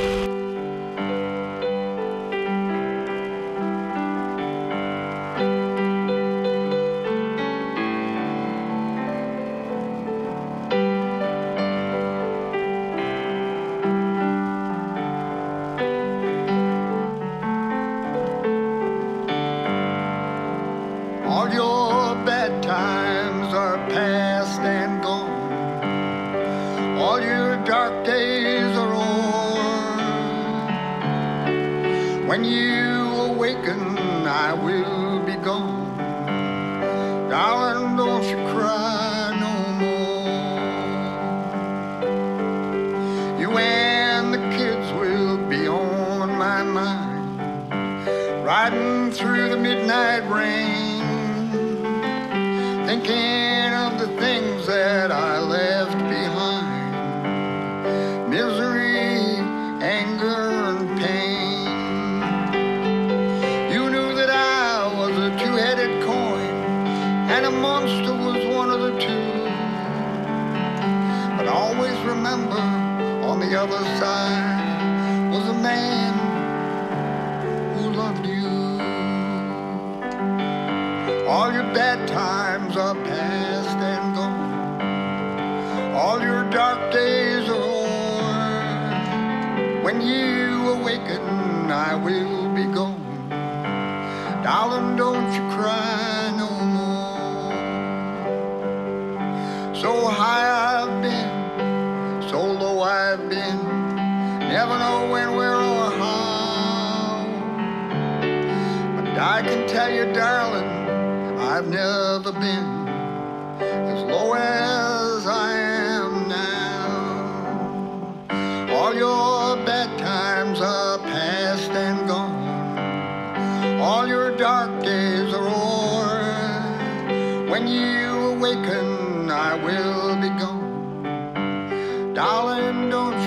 All your bad times are past and gone. All your dark days are o'er. When you awaken, I will be gone. Darling, don't you cry no more. You and the kids will be on my mind, riding through the midnight rain, thinking of the things that I left behind. Misery, anger, and pain. You knew that I was a two-headed coin, and a monster was one of the two. But always remember, on the other side was a man who loved you. All your bad times are past and gone. All your dark days are o'er. When you awaken, I will be gone. Darling, don't you cry no more. So high I've been, so low I've been, never know when, where, or how. But I can tell you, darling, I've never been as low as I am now. All your bad times are past and gone. All your dark days are o'er. When you awaken, I will be gone. Darling, don't